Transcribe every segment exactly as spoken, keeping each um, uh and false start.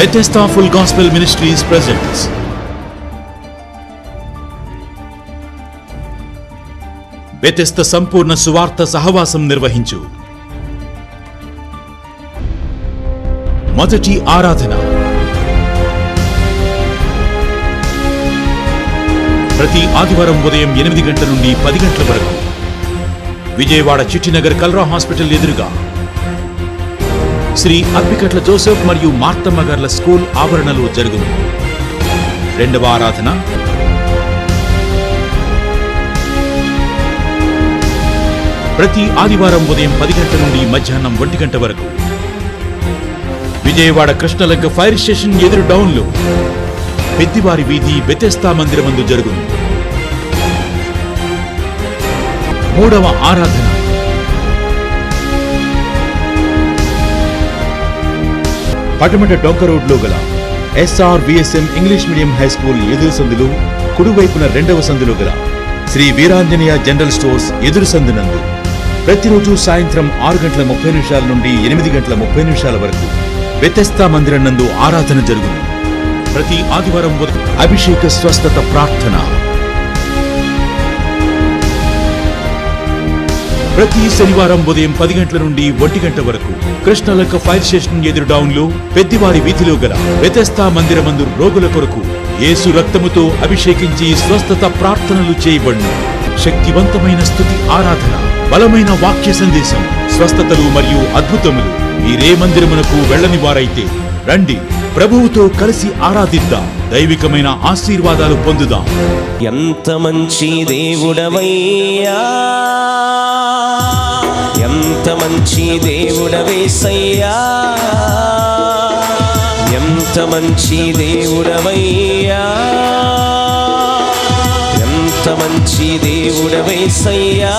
Bethesda Full Gospel Ministries presents Bethesda సంపూర్ణ సువార్త సహవాసం నిర్వహించు మొదటి ఆరాధన. ప్రతి ఆదివారం ఉదయం ఎనిమిది గంటల నుండి పది గంటల వరకు విజయవాడ చిట్టినగర్ కల్రా హాస్పిటల్ ఎదురుగా శ్రీ అప్పికట్ల జోసెఫ్ మరియు మార్తమ్మ గార్ల స్కూల్ ఆవరణలో జరుగును. రెండవ ఆరాధన ప్రతి ఆదివారం ఉదయం పది గంటల నుండి మధ్యాహ్నం ఒంటి గంట వరకు విజయవాడ కృష్ణలంక ఫైర్ స్టేషన్ ఎదురు డౌన్లో పెద్దివారి వీధి బెతెస్దా మందిరమందు జరుగును. మూడవ ఆరాధన పటమట డొంక రోడ్లో గల SR VSM English medium high school ఎదురు సందులు కుడివైపున రెండవ సందులో గల శ్రీ వీరాంజనేయ జనరల్ స్టోర్స్ ఎదురు సందునందు ప్రతిరోజు సాయంత్రం ఆరు గంటల ముప్పై నిమిషాల నుండి ఎనిమిది గంటల ముప్పై నిమిషాల వరకు బెతెస్దా మందిరం నందు ఆరాధన జరుగును. ప్రతి ఆదివారం అభిషేక స్వస్థత ప్రార్థన. ప్రతి శనివారం ఉదయం పది గంటల నుండి ఒంటి గంట వరకు కృష్ణలంక ఫైర్ స్టేషన్ ఎదురు డౌన్లో పెద్దివారి వీధిలో గల బెతెస్దా మందిరమందు రోగుల కొరకు యేసు రక్తముతో అభిషేకించి స్వస్థత ప్రార్థనలు చేయబడును. శక్తివంతమైన స్తుతి ఆరాధన, బలమైన వాక్య సందేశం, స్వస్థతలు మరియు అద్భుతములు. మీరే మందిరమునకు వెళ్ళని వారైతే రండి, ప్రభువుతో కలిసి ఆరాధిద్దాం, దైవికమైన ఆశీర్వాదాలు పొందుదాం. ఎంత మంచి దేవుడవయ్యా, ఎంత మంచి దేవుడవేసయ్యా, ఎంత మంచి దేవుడవయ్యా, ఎంత మంచి దేవుడవేసయ్యా.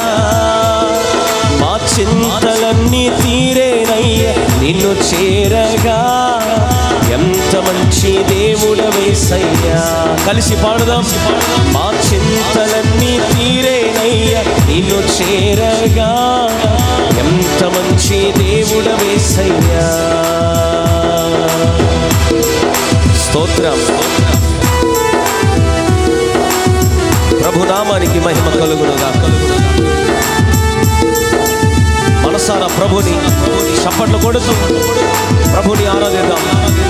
మా చింతలన్నీ తీరేనయ్యా నిన్ను చేరగా, ఎంత మంచి దేవుడవేసయ్యా. కలిసి పాడుదాం. మా చింతలన్నీ తీరేనయ్యా నిన్ను చేరగా, ఎంత మంచి దేవుడవేసయ్యా. స్తోత్రం. ప్రభునామానికి మహిమ కలుగునుగా. మనసారా ప్రభుని చప్పట్లు కొడుతూ ప్రభుని ఆరాధిద్దాం.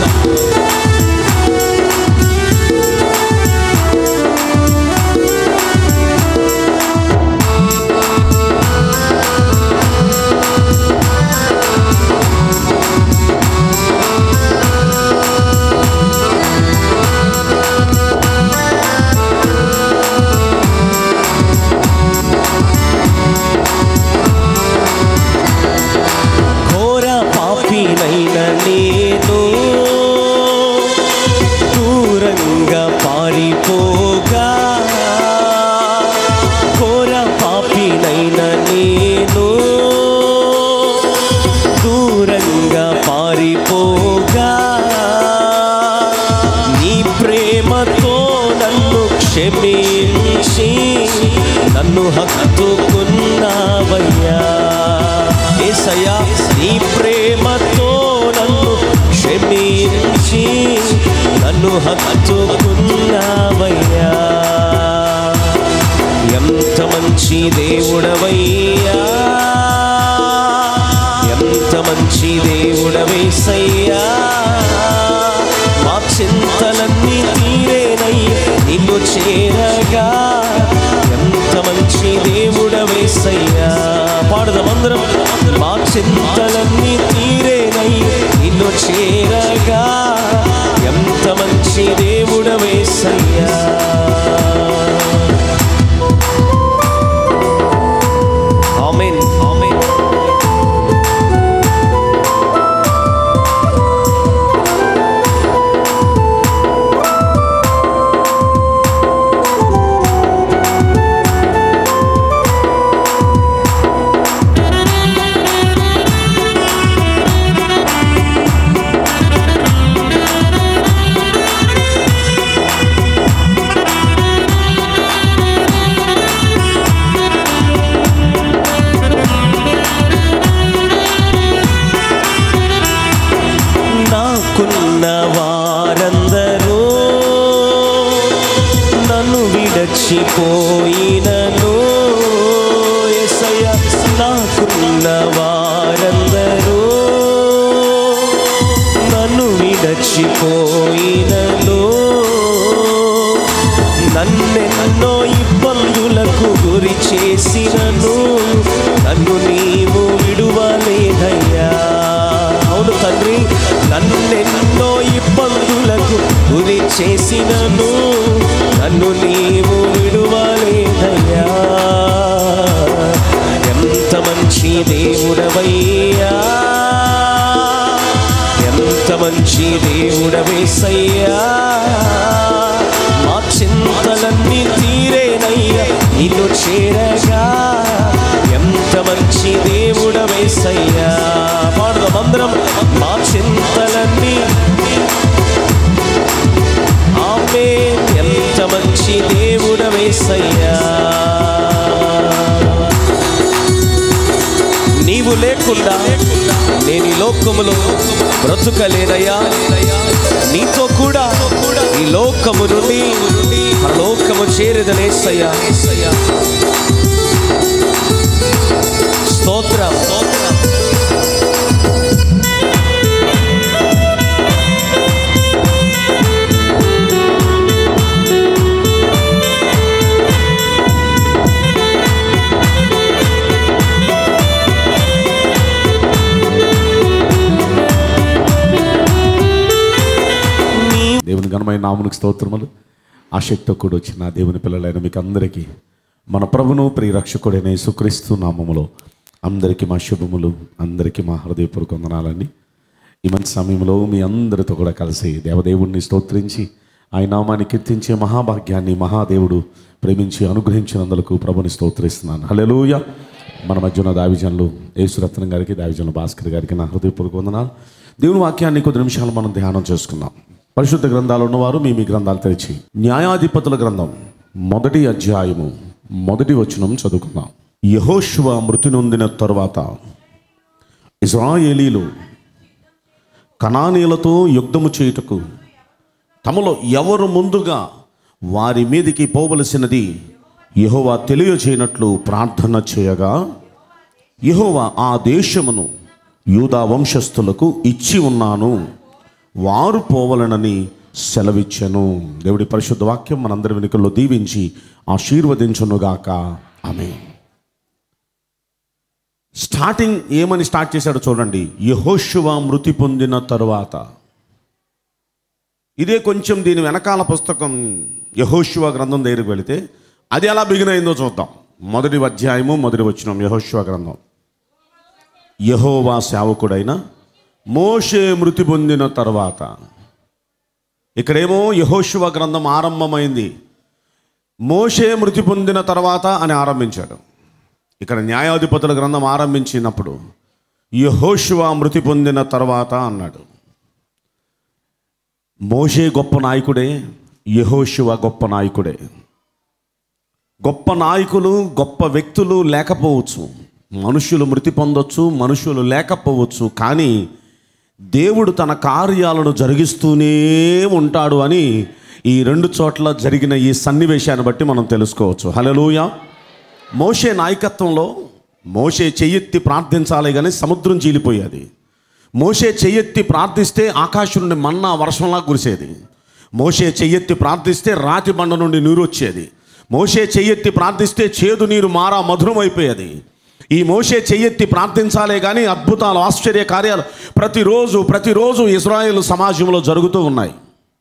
నేను దూరంగా పారిపోగా, ఘోర పాపినైనా నేను దూరంగా పారిపోగా, నీ ప్రేమతో నన్ను క్షమించి నన్ను హత్తుకున్నావయ్యా. యేసయ్యా, నీ ప్రేమతో నన్ను క్షమించి నన్ను హత్తుకున్నావయ్యా. ఎంత మంచి దేవుడవయ్యా, ఎంత మంచి దేవుడవేసయ్యా. మా చింతలన్నీ తీరేనయ్యా నిన్ను చేరగా, ఎంత మంచి దేవుడవేసయ్యా. పాడుదాం అందరం. మా చింతలన్నీ తీరేనయ్యా నిన్ను చేరగా, ఎంత మంచి దేవుడవేసయ్యా. ఆమేన్, ఆమేన్. విడచిపోయినను యేసయ్యా నాకున్న వారందరూ నన్ను విడచిపోయినను నన్నెన్నో ఇబ్బందులకు గురి చేసినను నన్ను నీవు విడువలేదయ్యా. అవును తండ్రి, నన్నెన్నో ఇబ్బందులకు గురి చేసినను నన్ను నీవు విడువలేదయ్యా. ఎంత మంచి దేవుడవయ్యా, ఎంత మంచి దేవుడవేసయ్యా. మా చింతలన్నీ తీరేనయ్యా నిన్ను చేరగా. ఎంత మంచి దేవుడవేసయ్యా. పాడదాం అందరం. మా చింతలన్నీ ఆమేన్. ఎంత మంచి దేవుడవేసయ్యా. నీవు లేకుండా నేను ఈ లోకములో బ్రతుకలేనయ్యా. నీతో కూడా ఈ లోకము నుండి పరలోకము చేరేదనేసయ్యా. స్తోత్రం స్తోత్రం. దేవుని ఘనమైన నామమునకు స్తోత్రములు. ఆసక్తితో కూడా వచ్చిన దేవుని పిల్లలైన మీకు అందరికీ మన ప్రభును ప్రియరక్షకుడైన యేసుక్రీస్తు నామములో అందరికీ మా శుభములు, అందరికీ మా హృదయపూర్వక వందనాలని. ఈ మంచి సమయంలో మీ అందరితో కూడా కలిసి దేవదేవుడిని స్తోత్రించి ఆయన నామాన్ని కీర్తించే మహాభాగ్యాన్ని మహాదేవుడు ప్రేమించి అనుగ్రహించినందుకు ప్రభుని స్తోత్రిస్తున్నాను. హల్లెలూయా. మన మధ్యన దావిజనులు యేసురత్నం గారికి, దావిజనులు భాస్కర్ గారికి నా హృదయపూర్వక వందనాలు. దేవుని వాక్యాన్ని కొద్ది నిమిషాలు మనం ధ్యానం చేసుకుందాం. పరిశుద్ధ గ్రంథాలు ఉన్నవారు మీ మీ గ్రంథాలు తెరిచి న్యాయాధిపతుల గ్రంథం మొదటి అధ్యాయము మొదటి వచనం చదువుకుందాం. యెహోషువ మృతి నొందిన తరువాత ఇశ్రాయేలీలు కనానీయులతో యుద్ధము చేయుటకు తమలో ఎవరు ముందుగా వారి మీదికి పోవలసినది యెహోవా తెలియచేయనట్లు ప్రార్థన చేయగా యెహోవా ఆ దేశమును యూదా వంశస్థులకు ఇచ్చి ఉన్నాను, వారు పోవలనని సెలవిచ్చెను. దేవుడి పరిశుద్ధ వాక్యం మనందరి వెనుకల్లో దీవించి ఆశీర్వదించునుగాక. ఆమేన్. స్టార్టింగ్ ఏమని స్టార్ట్ చేశాడో చూడండి. యెహోషువ మృతి పొందిన తరువాత. ఇదే కొంచెం దీని వెనకాల పుస్తకం యెహోషువ గ్రంథం దగ్గరికి వెళితే అది ఎలా బిగిన్ అయిందో చూద్దాం. మొదటి అధ్యాయము మొదటి వచనం యెహోషువ గ్రంథం. యెహోవా సేవకుడైన మోషే మృతి పొందిన తర్వాత. ఇక్కడేమో యెహోషువ గ్రంథం ఆరంభమైంది, మోషే మృతి పొందిన తర్వాత అని ఆరంభించాడు. ఇక్కడ న్యాయాధిపతుల గ్రంథం ఆరంభించినప్పుడు యెహోషువ మృతి పొందిన తర్వాత అన్నాడు. మోషే గొప్ప నాయకుడే, యెహోషువ గొప్ప నాయకుడే. గొప్ప నాయకులు, గొప్ప వ్యక్తులు లేకపోవచ్చు, మనుషులు మృతి పొందొచ్చు, మనుషులు లేకపోవచ్చు, కానీ దేవుడు తన కార్యాలను జరిగిస్తూనే ఉంటాడు అని ఈ రెండు చోట్ల జరిగిన ఈ సన్నివేశాన్ని బట్టి మనం తెలుసుకోవచ్చు. హల్లెలూయా. మోషే నాయకత్వంలో మోషే చెయ్యెత్తి ప్రార్థించాలి కానీ సముద్రం చీలిపోయేది. మోషే చెయ్యెత్తి ప్రార్థిస్తే ఆకాశం నుండి మన్నా వర్షంలా కురిసేది. మోషే చెయ్యెత్తి ప్రార్థిస్తే రాతి బండ నుండి నీరు వచ్చేది. మోషే చెయ్యెత్తి ప్రార్థిస్తే చేదు నీరు మారా మధురం అయిపోయేది. ఈ మోషే చెయ్యెత్తి ప్రార్థించాలే కానీ అద్భుతాలు, ఆశ్చర్య కార్యాలు ప్రతిరోజు ప్రతిరోజు ఇశ్రాయేలు సమాజంలో జరుగుతూ ఉన్నాయి.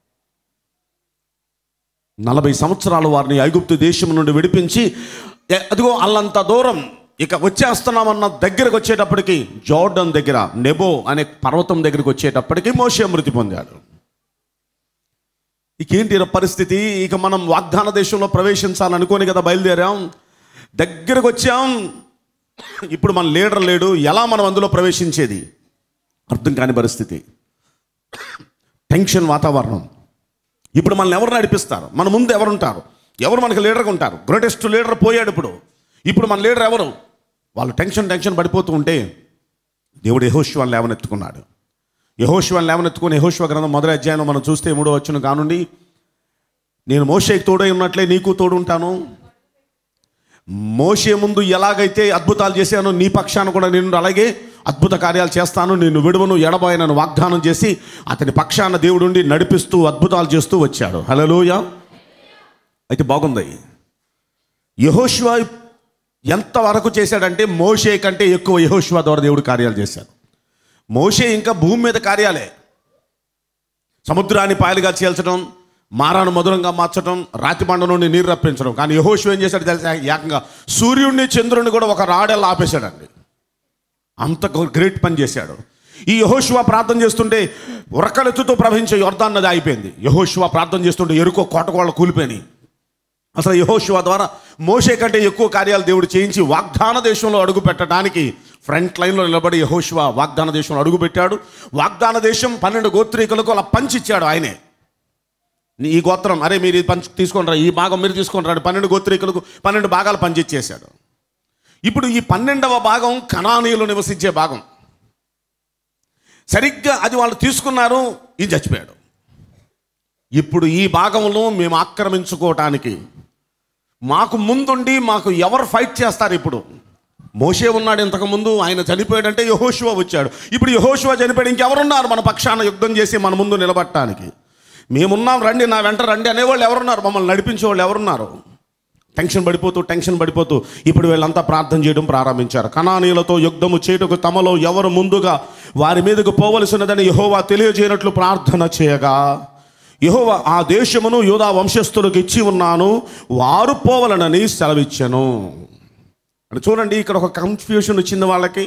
నలభై సంవత్సరాలు వారిని ఐగుప్తు దేశం నుండి విడిపించి అదిగో అల్లంత దూరం ఇక వచ్చేస్తున్నామన్న దగ్గరకు వచ్చేటప్పటికి జోర్డన్ దగ్గర నెబో అనే పర్వతం దగ్గరికి వచ్చేటప్పటికి మోషే మృతి పొందాడు. ఇకేంటి పరిస్థితి? ఇక మనం వాగ్దాన దేశంలో ప్రవేశించాలనుకోని కదా బయలుదేరాం, దగ్గరకు వచ్చాం. ఇప్పుడు మన లీడర్ లేడు, ఎలా మనం అందులో ప్రవేశించేది అర్థం కాని పరిస్థితి, టెన్షన్ వాతావరణం. ఇప్పుడు మనల్ని ఎవరు నడిపిస్తారు? మన ముందు ఎవరుంటారు? ఎవరు మనకు లీడర్గా ఉంటారు? గ్రేటెస్ట్ లీడర్ పోయాడు. ఇప్పుడు ఇప్పుడు మన లీడర్ ఎవరు? వాళ్ళు టెన్షన్ టెన్షన్ పడిపోతూ ఉంటే దేవుడు యెహోషువను లేవనెత్తుకున్నాడు. యెహోషువను లేవనెత్తుకుని యెహోషువ గ్రంథం మొదటి అధ్యాయంలో మనం చూస్తే మూడో వచనం కానుండి నేను మోషేకి తోడై ఉన్నట్లే నీకు తోడు ఉంటాను. మోషే ముందు ఎలాగైతే అద్భుతాలు చేశానో నీ పక్షాన కూడా నేను అలాగే అద్భుత కార్యాలు చేస్తాను, నిన్ను విడువను ఎడబాయనను వాగ్దానం చేసి అతని పక్షాన దేవుడుండి నడిపిస్తూ అద్భుతాలు చేస్తూ వచ్చాడు. హల్లెలూయా. అయితే బాగుంది. యెహోషువ ఎంతవరకు చేశాడంటే మోషే కంటే ఎక్కువ యెహోషువ ద్వారా దేవుడు కార్యాలు చేశాడు. మోషే ఇంకా భూమి మీద కార్యాలే, సముద్రాన్ని పాయలుగా చీల్చడం, మారాను మధురంగా మార్చడం, రాతి బండ నుండి నీరు రప్పించడం. కానీ యెహోషువ ఏం చేశాడు తెలుసా? ఏకంగా సూర్యుడిని చంద్రుడిని కూడా ఒక రాడెల్లా ఆపేశాడండి. అంత గ్రేట్ పని చేశాడు. ఈ యెహోషువ ప్రార్థన చేస్తుంటే ఉరకలెత్తుతో ప్రవహించే యొర్దాన్ నది అయిపోయింది. యెహోషువ ప్రార్థన చేస్తుంటే ఎరుకో కోటకోళ్ళు కూలిపోయినాయి. అసలు యెహోషువ ద్వారా మోషే కంటే ఎక్కువ కార్యాలు దేవుడు చేయించి వాగ్దాన దేశంలో అడుగు పెట్టడానికి ఫ్రంట్ లైన్లో నిలబడి యెహోషువ వాగ్దాన దేశంలో అడుగు పెట్టాడు. వాగ్దాన దేశం పన్నెండు గోత్రీకులకు అలా పంచిచ్చాడు ఆయనే. ఈ గోత్రం అరే మీరు ఇది పంచి తీసుకొని రా, ఈ భాగం మీరు తీసుకొని రండి, పన్నెండు గోత్రీకులకు పన్నెండు భాగాలు పంచిచ్చేశాడు. ఇప్పుడు ఈ పన్నెండవ భాగం కనానీయులు నివసించే భాగం. సరిగ్గా అది వాళ్ళు తీసుకున్నారు, ఇది చచ్చిపోయాడు. ఇప్పుడు ఈ భాగంలో మేము ఆక్రమించుకోవటానికి మాకు ముందుండి మాకు ఎవరు ఫైట్ చేస్తారు? ఇప్పుడు మోషే ఉన్నాడు, ఇంతకుముందు ఆయన చనిపోయాడంటే యెహోషువ వచ్చాడు. ఇప్పుడు యెహోషువ చనిపోయాడు, ఇంకెవరున్నారు మన పక్షాన యుద్ధం చేసి మన ముందు నిలబడటానికి? మేమున్నాం, రండి నా వెంట రండి అనేవాళ్ళు ఎవరున్నారు? మమ్మల్ని నడిపించే వాళ్ళు ఎవరున్నారు? టెన్షన్ పడిపోతూ టెన్షన్ పడిపోతూ ఇప్పుడు వీళ్ళంతా ప్రార్థన చేయడం ప్రారంభించారు. కనానీయులతో యుద్ధము చేయుటకు తమలో ఎవరు ముందుగా వారి మీదకు పోవలసినదని యెహోవా తెలియజేయనట్లు ప్రార్థన చేయగా, యెహోవా ఆ దేశమును యూదా వంశస్థులకు ఇచ్చి ఉన్నాను, వారు పోవలనని సెలవిచ్చెను. అంటే చూడండి, ఇక్కడ ఒక కన్ఫ్యూషన్ వచ్చింది వాళ్ళకి.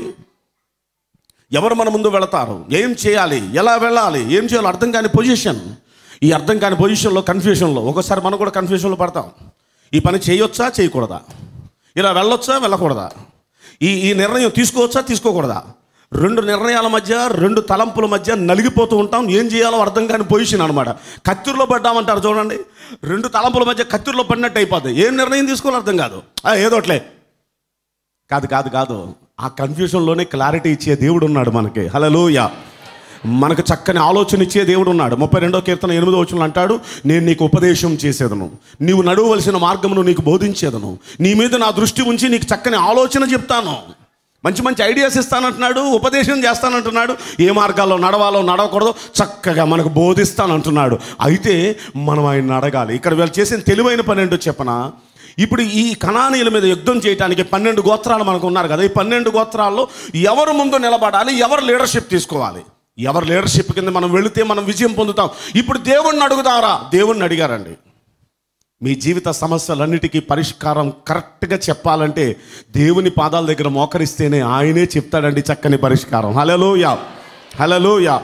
ఎవరు మన ముందు వెళతారు, ఏం చేయాలి, ఎలా వెళ్ళాలి, ఏం చేయాలో అర్థం కాని పొజిషన్. ఈ అర్థం కాని పొజిషన్లో, కన్ఫ్యూషన్లో ఒకసారి మనం కూడా కన్ఫ్యూషన్లో పడతాం. ఈ పని చేయొచ్చా చేయకూడదా, ఇలా వెళ్ళొచ్చా వెళ్ళకూడదా, ఈ ఈ నిర్ణయం తీసుకోవచ్చా తీసుకోకూడదా, రెండు నిర్ణయాల మధ్య, రెండు తలంపుల మధ్య నలిగిపోతూ ఉంటాం. ఏం చేయాలో అర్థం కాని పొజిషన్ అనమాట. కత్తిరిలో పడ్డామంటారు చూడండి, రెండు తలంపుల మధ్య కత్తిరిలో పడినట్టు అయిపోద్ది. ఏం నిర్ణయం తీసుకోవాలో అర్థం కాదు, ఏదోట్లే కాదు కాదు కాదు ఆ కన్ఫ్యూషన్లోనే క్లారిటీ ఇచ్చే దేవుడు ఉన్నాడు మనకి. హల్లెలూయా. మనకు చక్కని ఆలోచన ఇచ్చే దేవుడు ఉన్నాడు. ముప్పై రెండో కీర్తన ఎనిమిదో వచనంలో అంటాడు, నేను నీకు ఉపదేశం చేసేదను, నీవు నడవవలసిన మార్గమును నీకు బోధించేదను, నీ మీద నా దృష్టి ఉంచి నీకు చక్కని ఆలోచన చెప్తాను, మంచి మంచి ఐడియాస్ ఇస్తానంటున్నాడు, ఉపదేశం చేస్తానంటున్నాడు, ఏ మార్గాల్లో నడవాలో నడవకూడదో చక్కగా మనకు బోధిస్తానంటున్నాడు. అయితే మనం ఆయన అడగాలి. ఇక్కడ వీళ్ళు చేసిన తెలివైన పని ఏంటో చెప్పనా? ఇప్పుడు ఈ కనానీయుల మీద యుద్ధం చేయడానికి పన్నెండు గోత్రాలు మనకు ఉన్నారు కదా. ఈ పన్నెండు గోత్రాల్లో ఎవరు ముందు నిలబడాలి, ఎవరు లీడర్షిప్ తీసుకోవాలి, ఎవరు లీడర్షిప్ కింద మనం వెళితే మనం విజయం పొందుతాం. ఇప్పుడు దేవుణ్ణి అడుగుతారా? దేవుణ్ణి అడిగారండి. మీ జీవిత సమస్యలన్నిటికీ పరిష్కారం కరెక్ట్గా చెప్పాలంటే దేవుని పాదాల దగ్గర మోకరిస్తేనే ఆయనే చెప్తాడండి చక్కని పరిష్కారం. హల్లెలూయా, హల్లెలూయా.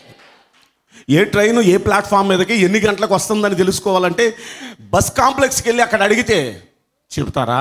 ఏ ట్రైను ఏ ప్లాట్ఫామ్ మీదకి ఎన్ని గంటలకు వస్తుందని తెలుసుకోవాలంటే బస్ కాంప్లెక్స్కి వెళ్ళి అక్కడ అడిగితే చెప్తారా?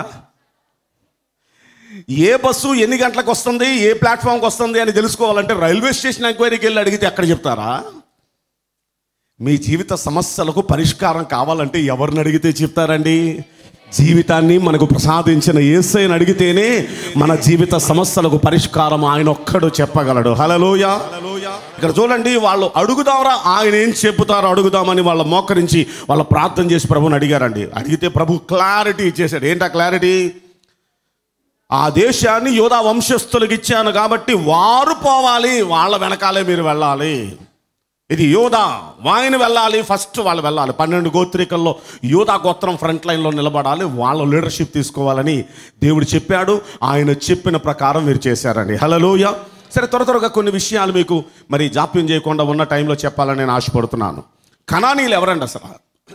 ఏ బస్సు ఎన్ని గంటలకు వస్తుంది, ఏ ప్లాట్ఫామ్కి వస్తుంది అని తెలుసుకోవాలంటే రైల్వే స్టేషన్ ఎంక్వైరీకి వెళ్ళి అడిగితే అక్కడ చెప్తారా? మీ జీవిత సమస్యలకు పరిష్కారం కావాలంటే ఎవరిని అడిగితే చెప్తారండి? జీవితాన్ని మనకు ప్రసాదించిన యేసయ్యని అడిగితేనే మన జీవిత సమస్యలకు పరిష్కారం ఆయన ఒక్కడు చెప్పగలడు. హల్లెలూయా. ఇక్కడ చూడండి, వాళ్ళు అడుగుదారా, ఆయన ఏం చెబుతారో అడుగుదామని వాళ్ళ మోకరించి వాళ్ళ ప్రార్థన చేసి ప్రభుని అడిగారండి. అడిగితే ప్రభు క్లారిటీ ఇచ్చేశాడు. ఏంటా క్లారిటీ? ఆ దేశాన్ని యూదా వంశస్థులకు ఇచ్చాను కాబట్టి వారు పోవాలి, వాళ్ళ వెనకాలే మీరు వెళ్ళాలి. ఇది యూదా, ఆయన వెళ్ళాలి, ఫస్ట్ వాళ్ళు వెళ్ళాలి. పన్నెండు గోత్రికల్లో యూదా గోత్రం ఫ్రంట్ లైన్లో నిలబడాలి, వాళ్ళ లీడర్షిప్ తీసుకోవాలని దేవుడు చెప్పాడు. ఆయన చెప్పిన ప్రకారం మీరు చేశారండి. హల్లెలూయా. సరే, త్వర త్వరగా కొన్ని విషయాలు మీకు మరి జాప్యం చేయకుండా ఉన్న టైంలో చెప్పాలని నేను ఆశపడుతున్నాను. కనానీయులు ఎవరండి అసలు?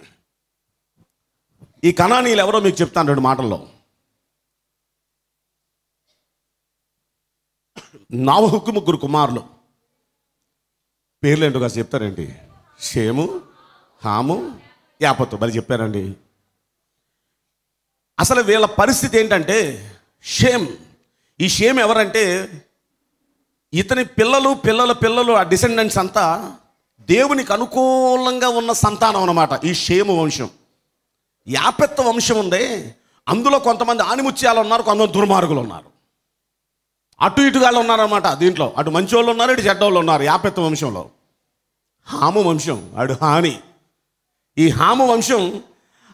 ఈ కనానీయులు ఎవరో మీకు చెప్తాను రెండు మాటల్లో. నావహుకు ముగ్గురు కుమారులు, పేర్లేంటో కాదు చెప్తారండి. షేము, హాము, యాపతు. మరి చెప్పారండి. అసలు వీళ్ళ పరిస్థితి ఏంటంటే, షేమ్, ఈ షేమ్ ఎవరంటే ఇతని పిల్లలు పిల్లల పిల్లలు ఆ డిసెండెంట్స్ అంతా దేవునికి అనుకూలంగా ఉన్న సంతానం అన్నమాట ఈ షేము వంశం. యాపెత్తు వంశం ఉంది, అందులో కొంతమంది ఆనిముత్యాలు ఉన్నారు, కొంతమంది దుర్మార్గులు ఉన్నారు, అటు ఇటుగాళ్ళు ఉన్నారన్నమాట. దీంట్లో అటు మంచి వాళ్ళు ఉన్నారు, ఇటు చెడ్డోళ్ళు ఉన్నారు. యాపెత్తు వంశంలో హాము వంశం, అడు హాని. ఈ హాము వంశం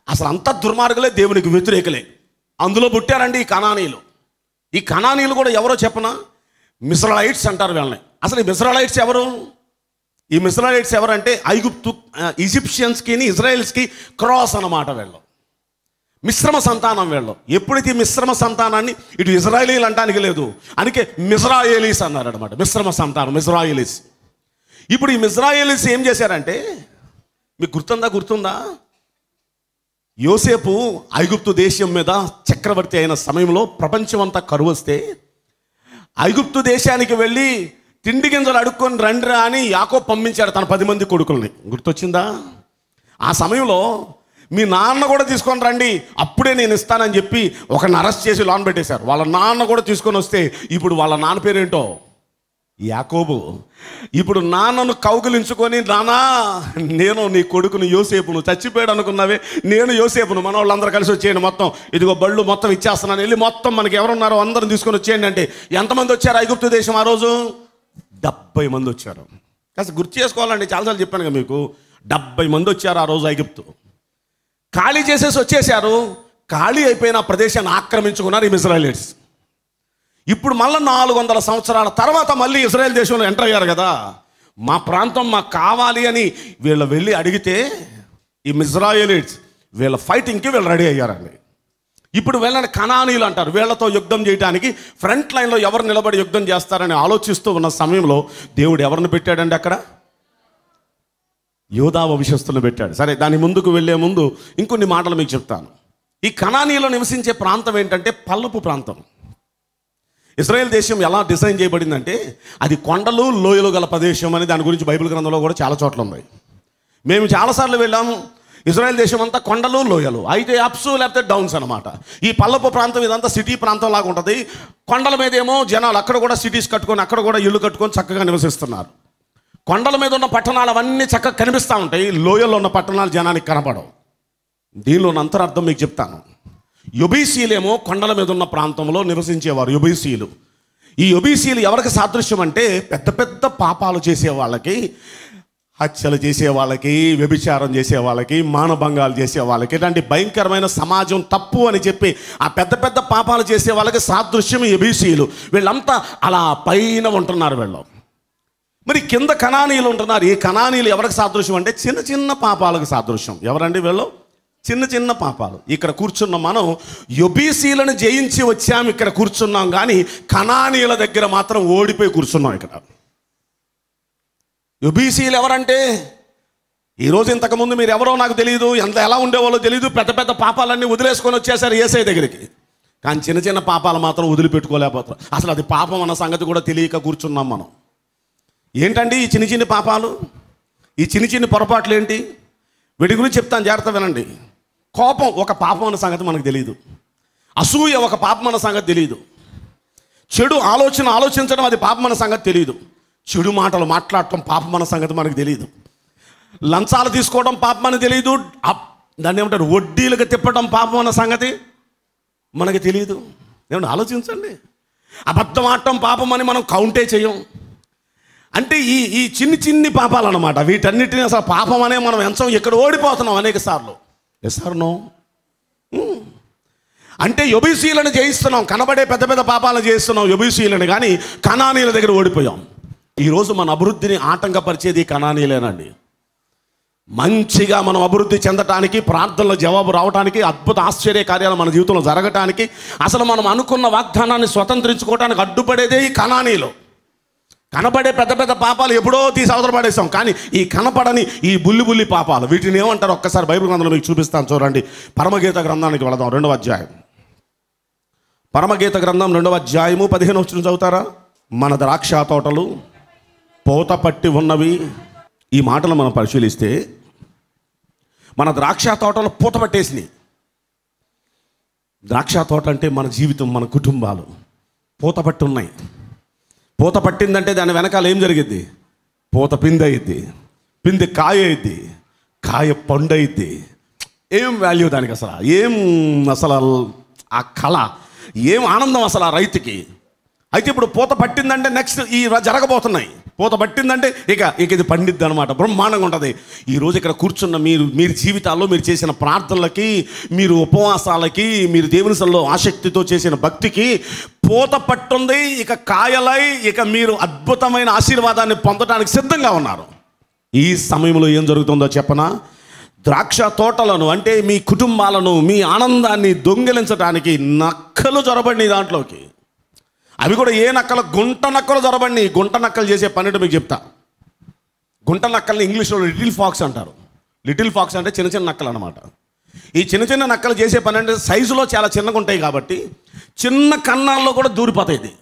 అసలు అంత దుర్మార్గులే, దేవునికి వ్యతిరేకులే. అందులో పుట్టారండి ఈ కనానీయులు. ఈ కనానీయులు కూడా ఎవరో చెప్పనా, మిస్రాయిట్స్ అంటారు వీళ్ళని. అసలు ఈ మిస్రాయిట్స్ ఎవరు? ఈ మిస్రాయిట్స్ ఎవరంటే ఐగుప్తు ఈజిప్షియన్స్కి ఇజ్రాయెల్స్కి క్రాస్ అన్నమాట. వీళ్ళు మిశ్రమ సంతానం. వీళ్ళు ఎప్పుడైతే ఈ మిశ్రమ సంతానాన్ని ఇటు ఇజ్రాయేలీలు అంటానికి లేదు, అందుకే మిజ్రాయేలీస్ అన్నారు అనమాట. మిశ్రమ సంతానం మిజ్రాయేలీస్. ఇప్పుడు ఈ మిజ్రాయేలీస్ ఏం చేశారంటే, మీకు గుర్తుందా గుర్తుందా యోసేపు ఐగుప్తు దేశం మీద చక్రవర్తి అయిన సమయంలో ప్రపంచం అంతా కరువు వస్తే ఐగుప్తు దేశానికి వెళ్ళి తిండి గింజలు అడుక్కొని రండిరా అని యాకోబు పంపించాడు తన పది మంది కొడుకుల్ని. గుర్తొచ్చిందా? ఆ సమయంలో మీ నాన్న కూడా తీసుకొని రండి, అప్పుడే నేను ఇస్తానని చెప్పి ఒకరిని అరెస్ట్ చేసి లోన్ పెట్టేశారు. వాళ్ళ నాన్న కూడా తీసుకొని వస్తే ఇప్పుడు వాళ్ళ నాన్న పేరేంటో యాకోబు. ఇప్పుడు నాన్నను కౌగిలించుకొని, నానా నేను నీ కొడుకును యోసేపును, చచ్చిపోయాడు అనుకున్నావే నేను యోసేపును, మన వాళ్ళందరూ కలిసి వచ్చేయండి, మొత్తం ఇదిగో బళ్ళు మొత్తం ఇచ్చేస్తున్నాను, వెళ్ళి మొత్తం మనకి ఎవరున్నారో అందరం తీసుకొని వచ్చేయండి అంటే ఎంతమంది వచ్చారు ఐగుప్తు దేశం ఆ రోజు? డెబ్బై మంది వచ్చారు. కాస్త గుర్తు చేసుకోవాలండి, చాలాసార్లు చెప్పాను కదా మీకు. డెబ్బై మంది వచ్చారు ఆ రోజు ఐగుప్తు. ఖాళీ చేసేసి వచ్చేసారు. ఖాళీ అయిపోయిన ప్రదేశాన్ని ఆక్రమించుకున్నారు ఈ ఇజ్రాయేలీట్స్. ఇప్పుడు మళ్ళీ నాలుగు వందల సంవత్సరాల తర్వాత మళ్ళీ ఇజ్రాయెల్ దేశంలో ఎంటర్ అయ్యారు కదా. మా ప్రాంతం మాకు కావాలి అని వీళ్ళు వెళ్ళి అడిగితే ఈ ఇజ్రాయేలీట్స్ వీళ్ళ ఫైటింగ్కి వీళ్ళు రెడీ అయ్యారండి. ఇప్పుడు వీళ్ళని కనానీయులు అంటారు. వీళ్ళతో యుద్ధం చేయడానికి ఫ్రంట్ లైన్లో ఎవరు నిలబడి యుద్ధం చేస్తారని ఆలోచిస్తూ ఉన్న సమయంలో దేవుడు ఎవరిని పెట్టాడండి అక్కడ? యోధా వంశస్థులను పెట్టాడు. సరే, దాని ముందుకు వెళ్ళే ముందు ఇంకొన్ని మాటలు మీకు చెప్తాను. ఈ కనానీయులు నివసించే ప్రాంతం ఏంటంటే పల్లపు ప్రాంతం. ఇజ్రాయెల్ దేశం ఎలా డిజైన్ చేయబడిందంటే అది కొండలు లోయలు గల ప్రదేశం అని దాని గురించి బైబిల్ గ్రంథంలో కూడా చాలా చోట్ల ఉన్నాయి. మేము చాలాసార్లు వెళ్ళాము. ఇజ్రాయెల్ దేశం అంతా కొండలు లోయలు, అయితే అప్స్ లేకపోతే డౌన్స్ అనమాట. ఈ పల్లపు ప్రాంతం ఇదంతా సిటీ ప్రాంతం లాగా ఉంటుంది. కొండల మీద ఏమో జనాలు అక్కడ కూడా సిటీస్ కట్టుకొని అక్కడ కూడా ఇల్లు కట్టుకొని చక్కగా నివసిస్తున్నారు. కొండల మీద ఉన్న పట్టణాలు అవన్నీ చక్కగా కనిపిస్తూ ఉంటాయి. లోయల్లో ఉన్న పట్టణాలు జనానికి కనపడవు. దీనిలో అంతరార్థం మీకు చెప్తాను. యొబీసీలేమో కొండల మీద ఉన్న ప్రాంతంలో నివసించేవారు యొబీసీలు. ఈ యొబీసీలు ఎవరికి సాదృశ్యం అంటే పెద్ద పెద్ద పాపాలు చేసే వాళ్ళకి, హత్యలు చేసే వాళ్ళకి, వ్యభిచారం చేసే వాళ్ళకి, మానభంగాలు చేసే వాళ్ళకి, ఇలాంటి భయంకరమైన సమాజం తప్పు అని చెప్పి ఆ పెద్ద పెద్ద పాపాలు చేసే వాళ్ళకి సాదృశ్యం యొబీసీలు. వీళ్ళంతా అలా పైన ఉంటున్నారు వీళ్ళు. మరి కింద కనానీయులు ఉంటున్నారు. ఈ కనానీయులు ఎవరికి సాదృశ్యం అంటే చిన్న చిన్న పాపాలకు సాదృశ్యం. ఎవరండి వీళ్ళు? చిన్న చిన్న పాపాలు. ఇక్కడ కూర్చున్న మనం యొబీసీలను జయించి వచ్చాము, ఇక్కడ కూర్చున్నాం. కానీ కనానీయుల దగ్గర మాత్రం ఓడిపోయి కూర్చున్నాం. ఇక్కడ యొబీసీలు ఎవరంటే ఈరోజు ఇంతకుముందు మీరు ఎవరో నాకు తెలియదు, ఎంత ఎలా ఉండేవాళ్ళో తెలియదు. పెద్ద పెద్ద పాపాలన్నీ వదిలేసుకొని వచ్చేసారు యేసయ్య దగ్గరికి. కానీ చిన్న చిన్న పాపాలు మాత్రం వదిలిపెట్టుకోలేకపోతారు. అసలు అది పాపం అన్న సంగతి కూడా తెలియక కూర్చున్నాం మనం. ఏంటండి ఈ చిన్న చిన్న పాపాలు, ఈ చిన్న చిన్న పొరపాట్లు ఏంటి? వీటి గురించి చెప్తాను, జాగ్రత్త వినండి. కోపం ఒక పాపం అన్న సంగతి మనకు తెలియదు. అసూయ ఒక పాపం అన్న సంగతి తెలియదు. చెడు ఆలోచన ఆలోచించడం అది పాపం అన్న సంగతి తెలియదు. చెడు మాటలు మాట్లాడటం పాపం అన్న సంగతి మనకు తెలియదు. లంచాలు తీసుకోవడం పాపం అని తెలియదు. దాన్ని ఏమంటారు, వడ్డీలకు తిప్పడం పాపం అన్న సంగతి మనకి తెలియదు. ఏమన్నా ఆలోచించండి. అబద్ధం ఆడటం పాపం అని మనం కౌంటే చేయం. అంటే ఈ ఈ చిన్ని చిన్ని పాపాలు అన్నమాట. వీటన్నిటిని అసలు పాపం అనే మనం ఎంచం, ఇక్కడ ఓడిపోతున్నాం అనేక సార్లు. Yes or no? అంటే యొబీసీలను జయిస్తున్నాం, కనబడే పెద్ద పెద్ద పాపాలను చేస్తున్నాం యొబీసీలను, కానీ కనానీయుల దగ్గర ఓడిపోయాం. ఈరోజు మన అభివృద్ధిని ఆటంకపరిచేది కనానీయులేనండి. మంచిగా మనం అభివృద్ధి చెందటానికి, ప్రార్థనలో జవాబు రావడానికి, అద్భుత ఆశ్చర్య కార్యాలు మన జీవితంలో జరగటానికి, అసలు మనం అనుకున్న వాగ్దానాన్ని స్వతంత్రించుకోవడానికి అడ్డుపడేదే ఈ కనానీయులు. కనపడే పెద్ద పెద్ద పాపాలు ఎప్పుడో తీసి అవతల పడేస్తాం. కానీ ఈ కనపడని ఈ బుల్లి బుల్లి పాపాలు, వీటిని ఏమంటారు ఒక్కసారి బైబిల్ గ్రంథంలో మీకు చూపిస్తాను చూడండి. పరమగీత గ్రంథానికి వెళదాం. రెండవ అధ్యాయం, పరమగీత గ్రంథం రెండవ అధ్యాయము పదిహేను వచ్చిన చదువుతారా? మన ద్రాక్ష తోటలు పూత పట్టి ఉన్నవి. ఈ మాటలు మనం పరిశీలిస్తే మన ద్రాక్ష తోటలు పూత పట్టేసినాయి. ద్రాక్ష తోట అంటే మన జీవితం, మన కుటుంబాలు పూత పట్టి ఉన్నాయి. పూత పట్టిందంటే దాని వెనకాల ఏం జరిగిద్ది? పూత పిండి అయ్యిద్ది, పిండి కాయ అయ్యిద్ది, కాయ పండు అయ్యిద్ది. ఏం వాల్యూ దానికి అసలు, ఏం అసలు ఆ కళ, ఏం ఆనందం అసలు ఆ రైతుకి. అయితే ఇప్పుడు పూత పట్టిందంటే నెక్స్ట్ ఈ జరగబోతున్నాయి. పూత పట్టిందంటే ఇక ఇక ఇది పండిద్ది అనమాట, బ్రహ్మాండంగా ఉంటుంది. ఈరోజు ఇక్కడ కూర్చున్న మీరు మీరు జీవితాల్లో మీరు చేసిన ప్రార్థనలకి, మీరు ఉపవాసాలకి, మీరు దేవుని సన్నిధిలో ఆసక్తితో చేసిన భక్తికి పూత పట్టుంది. ఇక కాయలై ఇక మీరు అద్భుతమైన ఆశీర్వాదాన్ని పొందడానికి సిద్ధంగా ఉన్నారు. ఈ సమయంలో ఏం జరుగుతుందో చెప్పనా? ద్రాక్ష తోటలను అంటే మీ కుటుంబాలను, మీ ఆనందాన్ని దొంగిలించడానికి నక్కలు జొరబడినాయి దాంట్లోకి. అవి కూడా ఏ నక్కలు? గుంట నక్కలు జొరబడినాయి. గుంట నక్కలు చేసే పన్నెండు మీకు చెప్తా. గుంట నక్కల్ని ఇంగ్లీష్లో లిటిల్ ఫాక్స్ అంటారు. లిటిల్ ఫాక్స్ అంటే చిన్న చిన్న నక్కలు అనమాట. ఈ చిన్న చిన్న నక్కలు చేసే పని అంటే సైజులో చాలా చిన్నగా ఉంటాయి కాబట్టి చిన్న కన్నాల్లో కూడా దూరిపోతాయి. ఇది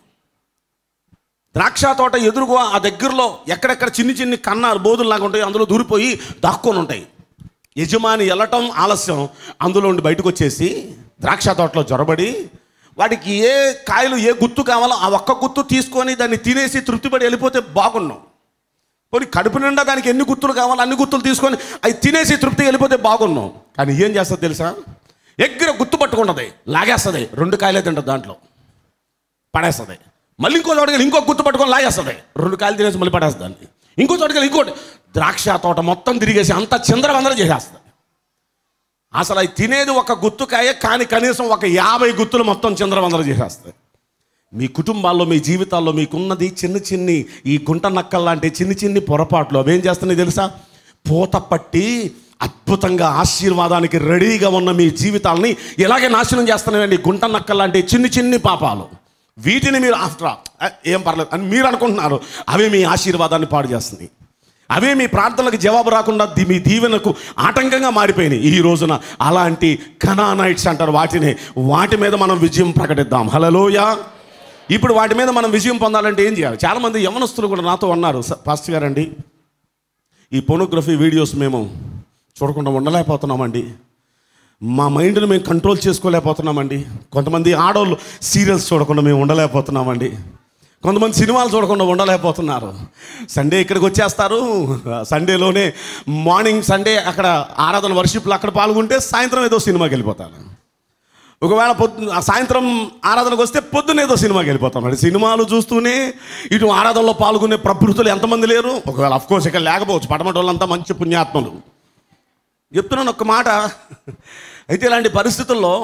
ద్రాక్ష తోట ఎదురుగా ఆ దగ్గరలో ఎక్కడెక్కడ చిన్ని చిన్ని కన్నాలు బోధుల్లాగా ఉంటాయి, అందులో దూరిపోయి దాక్కొని ఉంటాయి. యజమాని వెళ్ళటం ఆలస్యం, అందులో ఉండి బయటకు వచ్చేసి ద్రాక్ష తోటలో జొరబడి వాటికి ఏ కాయలు ఏ గుత్తు కావాలో ఆ ఒక్క గుత్తు తీసుకొని దాన్ని తినేసి తృప్తిపడి వెళ్ళిపోతే బాగున్నాం. పోనీ కడుపు నిండా దానికి ఎన్ని గుత్తులు కావాలో అన్ని గుత్తులు తీసుకొని అవి తినేసి తృప్తి వెళ్ళిపోతే బాగున్నాం. కానీ ఏం చేస్తుంది తెలుసా? ఎగ్గర గుత్తు పట్టుకుంటుంది, లాగేస్తుంది, రెండు కాయలే తింటుంది, దాంట్లో పడేస్తుంది. మళ్ళీ ఇంకో చోటుకెళ్ళి ఇంకో గుత్తు పట్టుకొని లాగేస్తుంది, రెండు కాయలు తినేసి మళ్ళీ పడేస్తుంది. ఇంకో చోటుకెళ్ళి ఇంకోటి ద్రాక్ష తోట మొత్తం తిరిగేసి అంత చిందరవందర చేసేస్తుంది. అసలు అవి తినేది ఒక గుత్తుకాయ, కానీ కనీసం ఒక యాభై గుత్తులు మొత్తం చిందరవందర చేసేస్తాయి. మీ కుటుంబాల్లో, మీ జీవితాల్లో మీకున్నది చిన్న చిన్ని ఈ గుంట నక్కల్ లాంటి చిన్ని చిన్ని పొరపాట్లు అవేం చేస్తున్నాయి తెలుసా? పూత పట్టి అద్భుతంగా ఆశీర్వాదానికి రెడీగా ఉన్న మీ జీవితాలని ఇలాగే నాశనం చేస్తున్నాయండి. గుంట నక్కల్ లాంటి చిన్ని చిన్ని పాపాలు. వీటిని మీరు ఆఫ్టర్ ఏం పర్లేదు అని మీరు అనుకుంటున్నారు, అవే మీ ఆశీర్వాదాన్ని పాడు చేస్తున్నాయి. అవే మీ ప్రార్థనలకు జవాబు రాకుండా మీ దీవెనకు ఆటంకంగా మారిపోయినాయి. ఈ రోజున అలాంటి కనానైట్స్ అంటారు వాటిని, వాటి మీద మనం విజయం ప్రకటిద్దాం. హల్లెలూయా. ఇప్పుడు వాటి మీద మనం విజయం పొందాలంటే ఏం చేయాలి? చాలామంది యవనస్తులు కూడా నాతో అన్నారు, పాస్టర్ గారండి ఈ పోర్నోగ్రఫీ వీడియోస్ మేము చూడకుండా ఉండలేకపోతున్నామండి, మా మైండ్ని మేము కంట్రోల్ చేసుకోలేకపోతున్నామండి. కొంతమంది ఆడవాళ్ళు సీరియల్స్ చూడకుండా మేము ఉండలేకపోతున్నామండి. కొంతమంది సినిమాలు చూడకుండా ఉండలేకపోతున్నారు. సండే ఇక్కడికి వచ్చేస్తారు, సండేలోనే మార్నింగ్ సండే అక్కడ ఆరాధన వర్షిప్లో అక్కడ పాల్గొంటే సాయంత్రం ఏదో సినిమాకి వెళ్ళిపోతాను. ఒకవేళ పొద్దు సాయంత్రం ఆరాధనకు వస్తే పొద్దున్న ఏదో సినిమాకి వెళ్ళిపోతాం. మరి సినిమాలు చూస్తూనే ఇటు ఆరాధనలో పాల్గొనే ప్రబృతులు ఎంతమంది లేరు? ఒకవేళ అఫ్కోర్స్ ఇక్కడ లేకపోవచ్చు, పడమటి వాళ్ళంతా మంచి పుణ్యాత్మలు. చెప్తున్నాను ఒక్క మాట. అయితే ఇలాంటి పరిస్థితుల్లో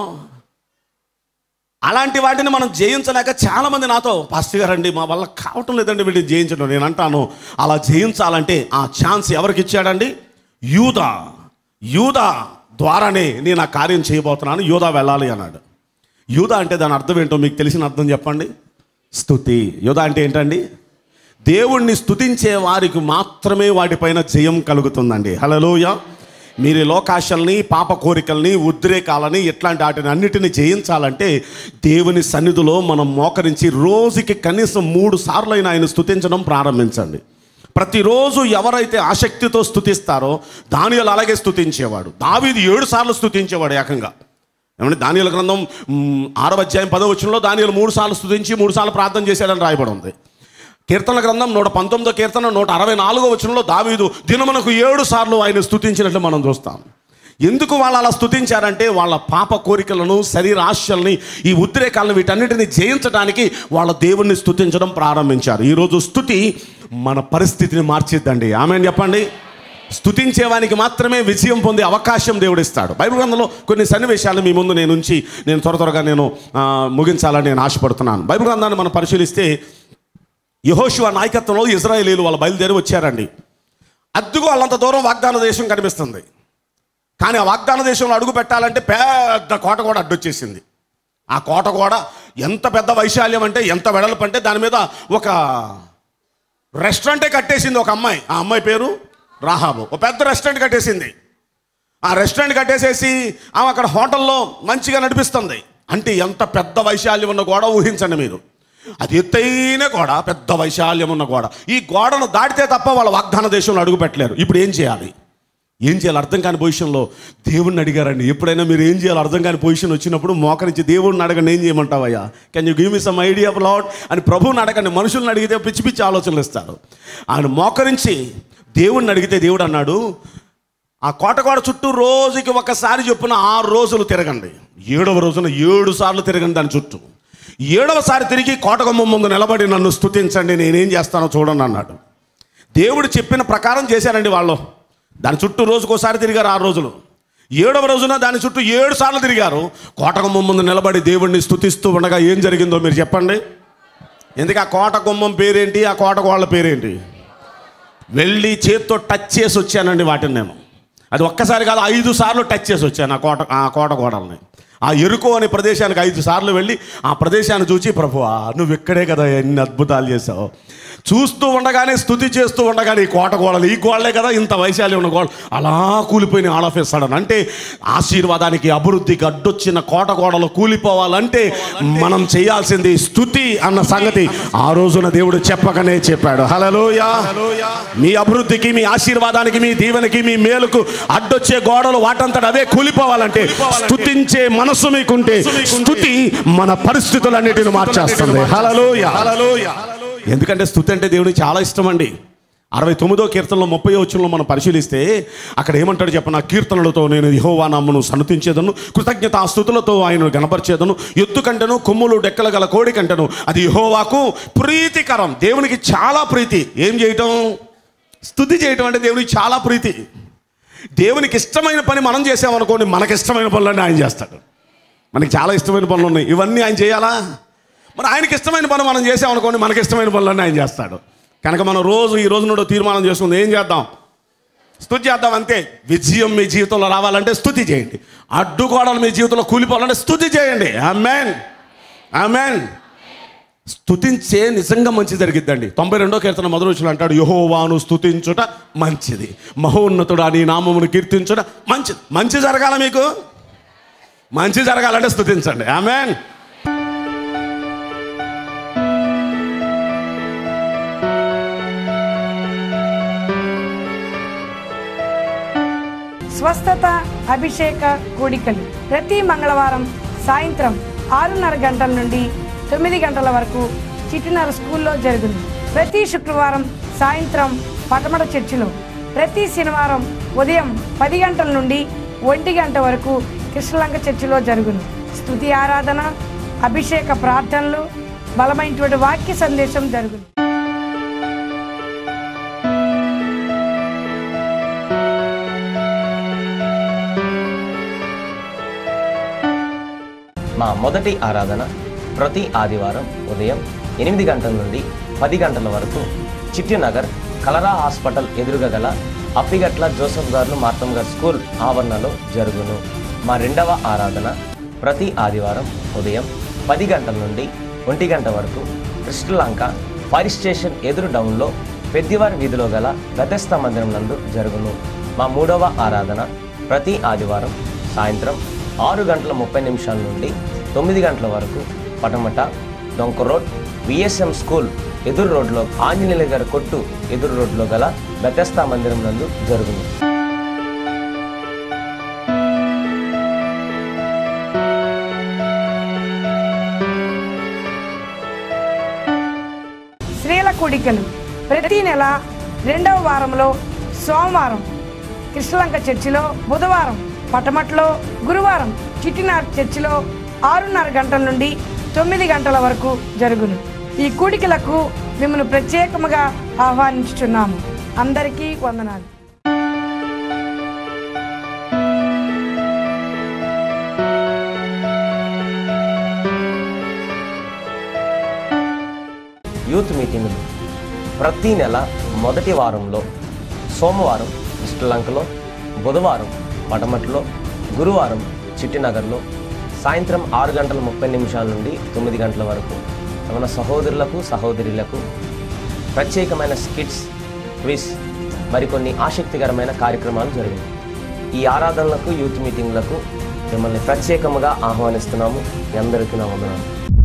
అలాంటి వాటిని మనం జయించలేక చాలామంది నాతో, పాస్టర్ గారండి మా వల్ల కావటం లేదండి వీటిని జయించడం. నేను అంటాను, అలా జయించాలంటే ఆ ఛాన్స్ ఎవరికి ఇచ్చాడండి? యూదా. యూదా ద్వారానే నేను ఆ కార్యం చేయబోతున్నాను, యూదా వెళ్ళాలి అన్నాడు. యూదా అంటే దాని అర్థం ఏంటో మీకు తెలిసిన అర్థం చెప్పండి? స్తుతి. యూదా అంటే ఏంటండి? దేవుణ్ణి స్తుతించే వారికి మాత్రమే వాటిపైన జయం కలుగుతుందండి. హల్లెలూయా. మీరు లోకాశల్ని, పాప కోరికల్ని, ఉద్రేకాలని ఇట్లాంటి వాటిని అన్నిటిని జయించాలంటే దేవుని సన్నిధిలో మనం మోకరించి రోజుకి కనీసం మూడు సార్లు అయినా ఆయన స్తుతించడం ప్రారంభించండి. ప్రతిరోజు ఎవరైతే ఆసక్తితో స్తుతిస్తారో దానియేలు అలాగే స్తుతించేవాడు. దావీదు ఏడు సార్లు స్తుతించేవాడు ఏకంగా. ఏమంటే దానియేలు గ్రంథం ఆరవ అధ్యాయం పదవ వచనంలో దానియేలు మూడు సార్లు స్తుతించి మూడు సార్లు ప్రార్థన చేశాడని రాయబడి ఉంది. కీర్తన గ్రంథం నూట పంతొమ్మిదో కీర్తన నూట అరవై నాలుగో వచనంలో దావీదు దినమునకు ఏడు సార్లు ఆయన స్తుతించినట్లు మనం చూస్తాం. ఎందుకు వాళ్ళు అలా స్తుతించారంటే వాళ్ళ పాప కోరికలను, శరీర ఆశల్ని, ఈ ఉద్రేకాలను వీటన్నిటిని జయించడానికి వాళ్ళ దేవుణ్ణి స్తుతించడం ప్రారంభించారు. ఈరోజు స్తుతి మన పరిస్థితిని మార్చిద్దండి. ఆమేన్ చెప్పండి. స్తుతించేవానికి మాత్రమే విజయం పొందే అవకాశం దేవుడు ఇస్తాడు. బైబిల్ గ్రంథంలో కొన్ని సన్నివేశాలు మీ ముందు నేను ఉంచి నేను త్వర త్వరగా నేను ముగించాలని నేను ఆశపడుతున్నాను. బైబిల్ గ్రంథాన్ని మనం పరిశీలిస్తే యెహోషువ నాయకత్వంలో ఇశ్రాయేలీయులు వాళ్ళు బయలుదేరి వచ్చారండి. అద్దుగో వాళ్ళంత దూరం వాగ్దాన దేశం కనిపిస్తుంది. కానీ ఆ వాగ్దాన దేశంలో అడుగు పెట్టాలంటే పెద్ద కోట కూడా అడ్డొచ్చేసింది. ఆ కోట కూడా ఎంత పెద్ద వైశాల్యం అంటే, ఎంత వెడల్పు అంటే, దాని మీద ఒక రెస్టారెంటే కట్టేసింది ఒక అమ్మాయి. ఆ అమ్మాయి పేరు రాహాబు. ఒక పెద్ద రెస్టారెంట్ కట్టేసింది. ఆ రెస్టారెంట్ కట్టేసేసి ఆమె అక్కడ హోటల్లో మంచిగా నడిపిస్తుంది. అంటే ఎంత పెద్ద వైశాల్యం ఉన్న గోడ ఊహించండి మీరు. అది ఎత్తైన గోడ, పెద్ద వైశాల్యం ఉన్న గోడ. ఈ గోడను దాటితే తప్ప వాళ్ళ వాగ్దాన దేశంలో అడుగు పెట్టలేరు. ఇప్పుడు ఏం చేయాలి? ఏం చేయాలి అర్థం కాని పొజిషన్లో దేవుణ్ణి అడిగారండి. ఎప్పుడైనా మీరు ఏం చేయాలి అర్థం కాని పొజిషన్ వచ్చినప్పుడు మోకరించి దేవుణ్ణి అడగండి, ఏం చేయమంటావయ్యా, can you give me some idea of Lord అని ప్రభువుని అడగండి. మనుషుల్ని అడిగితే పిచ్చి పిచ్చి ఆలోచనలు ఇస్తారు. ఆయన మోకరించి దేవుణ్ణి అడిగితే దేవుడు అన్నాడు, ఆ కోటగోడ చుట్టూ రోజుకి ఒకసారి చొప్పున ఆరు రోజులు తిరగండి. ఏడవ రోజున ఏడు సార్లు తిరగండి దాని చుట్టూ. ఏడవసారి తిరిగి కోటగుమ్మం ముందు నిలబడి నన్ను స్తుతించండి, నేనేం చేస్తానో చూడండి అన్నాడు. దేవుడు చెప్పిన ప్రకారం చేశారండి వాళ్ళు. దాని చుట్టూ రోజుకోసారి తిరిగారు ఆరు రోజులు. ఏడవ రోజున దాని చుట్టూ ఏడు సార్లు తిరిగారు. కోటగుమ్మం ముందు నిలబడి దేవుడిని స్తుతిస్తూ ఉండగా ఏం జరిగిందో మీరు చెప్పండి. ఎందుకు ఆ కోట గుమ్మం పేరేంటి, ఆ కోట గోళ్ళ పేరేంటి? వెళ్ళి చేత్తో టచ్ చేసి వచ్చానండి వాటిని నేను. అది ఒక్కసారి కాదు, ఐదు సార్లు టచ్ చేసి వచ్చాను ఆ కోట ఆ కోట గోడల్ని. ఆ ఎరుకో అనే ప్రదేశానికి ఐదు సార్లు వెళ్ళి ఆ ప్రదేశాన్ని చూసి, ప్రభువా నువ్వు ఇక్కడే కదా ఎన్ని అద్భుతాలు చేసావు, చూస్తూ ఉండగానే స్తుతి చేస్తూ ఉండగానే ఈ కోట గోడలు, ఈ గోడలే కదా ఇంత వైశాల్యం ఉన్న గోడలు అలా కూలిపోయిన ఆల్ ఆఫ్ ఎ సడన్. అంటే ఆశీర్వాదానికి అభివృద్ధికి అడ్డొచ్చిన కోట గోడలు కూలిపోవాలంటే మనం చేయాల్సింది స్తుతి అన్న సంగతి ఆ రోజున దేవుడు చెప్పకనే చెప్పాడు. హల్లెలూయా. మీ అభివృద్ధికి, మీ ఆశీర్వాదానికి, మీ దీవెనకి, మీ మేలుకు అడ్డొచ్చే గోడలు వాటంతట అవే కూలిపోవాలంటే స్తుతించే మనసు మీకుంటే స్తుతి మన పరిస్థితులన్నిటిని మార్చేస్తుంది. హల్లెలూయా. ఎందుకంటే స్తుతి అంటే దేవునికి చాలా ఇష్టం అండి. అరవై తొమ్మిదో కీర్తనలో ముప్పై వచనంలో మనం పరిశీలిస్తే అక్కడ ఏమంటాడు చెప్పన, కీర్తనలతో నేను యెహోవా నామమును సన్నుతించేదను, కృతజ్ఞతాస్తుతులతో ఆయనను గణపరిచేదను, ఎద్దు కంటెను కొమ్ములు డెక్కల గల కోడి కంటెను, అది యెహోవాకు ప్రీతికరం. దేవునికి చాలా ప్రీతి. ఏం చేయటం? స్తుతి చేయటం అంటే దేవునికి చాలా ప్రీతి. దేవునికి ఇష్టమైన పని మనం చేసామనుకోండి, మనకి ఇష్టమైన పనులన్నీ ఆయన చేస్తాడు. మనకి చాలా ఇష్టమైన పనులు ఉన్నాయి, ఇవన్నీ ఆయన చేయాలా? మరి ఆయనకి ఇష్టమైన పని మనం చేసామనుకోండి, మనకి ఇష్టమైన పనులన్నీ ఆయన చేస్తాడు. కనుక మనం రోజు ఈ రోజు నుండి తీర్మానం చేసుకుంది, ఏం చేద్దాం? స్తుతి చేద్దాం. అంతే. విజయం మీ జీవితంలో రావాలంటే స్తుతి చేయండి. అడ్డుగోడలు మీ జీవితంలో కూలిపోవాలంటే స్తుతి చేయండి. ఆమేన్, ఆమేన్. స్తుతించే నిజంగా మంచి జరిగిద్దండి. తొంభై రెండో కీర్తన మొదటి వచనం అంటాడు, యెహోవాను స్తుతించుట మంచిది, మహోన్నతుడా నీ నామమును కీర్తించుట మంచిది. మంచి జరగాల, మీకు మంచి జరగాలంటే స్తుతించండి. ఆమేన్. స్వస్థత అభిషేక కూడికలు ప్రతి మంగళవారం సాయంత్రం ఆరున్నర గంటల నుండి తొమ్మిది గంటల వరకు చిట్టినర స్కూల్లో జరుగును. ప్రతి శుక్రవారం సాయంత్రం పటమట చర్చిలో, ప్రతి శనివారం ఉదయం పది గంటల నుండి ఒంటి గంట వరకు కృష్ణలంక చర్చిలో జరుగును. స్తుతి ఆరాధన, అభిషేక ప్రార్థనలు, బలమైనటువంటి వాక్య సందేశం జరుగును. మా మొదటి ఆరాధన ప్రతి ఆదివారం ఉదయం ఎనిమిది గంటల నుండి పది గంటల వరకు చిట్టినగర్ కలరా హాస్పిటల్ ఎదురుగా గల అప్పిగట్ల జోసఫ్ గారు మార్తం గారు స్కూల్ ఆవరణలో జరుగును. మా రెండవ ఆరాధన ప్రతి ఆదివారం ఉదయం పది గంటల నుండి ఒంటి గంట వరకు కృష్ణలంక ఫైర్ స్టేషన్ ఎదురు డౌన్లో పెద్దివారి వీధిలో గల బెతెస్దా మందిరం నందు జరుగును. మా మూడవ ఆరాధన ప్రతి ఆదివారం సాయంత్రం ఆరు గంటల ముప్పై నిమిషాల నుండి తొమ్మిది గంటల వరకు పటమట డొంక రోడ్ విఎస్ఎం స్కూల్ ఎదురు రోడ్లో ఆంజనేయుల గారి కొట్టు ఎదురు రోడ్లో గల బెతెస్దా మందిరం నందు జరుగును. స్త్రీల కూడికలు ప్రతి నెల రెండవ వారంలో సోమవారం కృష్ణలంక చర్చిలో, బుధవారం పటమట్లో, గురువారం చిట్టినార్ చర్చిలో ఆరున్నర గంటల నుండి తొమ్మిది గంటల వరకు జరుగును. ఈ కూడికలకు మిమ్మల్ని ప్రత్యేకముగా ఆహ్వానించుచున్నాము. అందరికీ వందనాలు. యూత్ మీటింగులు ప్రతి నెల మొదటి వారంలో సోమవారం శ్రీలంకలో, బుధవారం పటమట్లో, గురువారం చిట్టినగర్లో సాయంత్రం ఆరు గంటల ముప్పై నిమిషాల నుండి తొమ్మిది గంటల వరకు మన సహోదరులకు సహోదరులకు ప్రత్యేకమైన స్కిట్స్, క్విజ్, మరికొన్ని ఆసక్తికరమైన కార్యక్రమాలు జరిగాయి. ఈ ఆరాధనలకు, యూత్ మీటింగ్లకు మిమ్మల్ని ప్రత్యేకముగా ఆహ్వానిస్తున్నాము. మీ అందరికీ నా వందనాలు.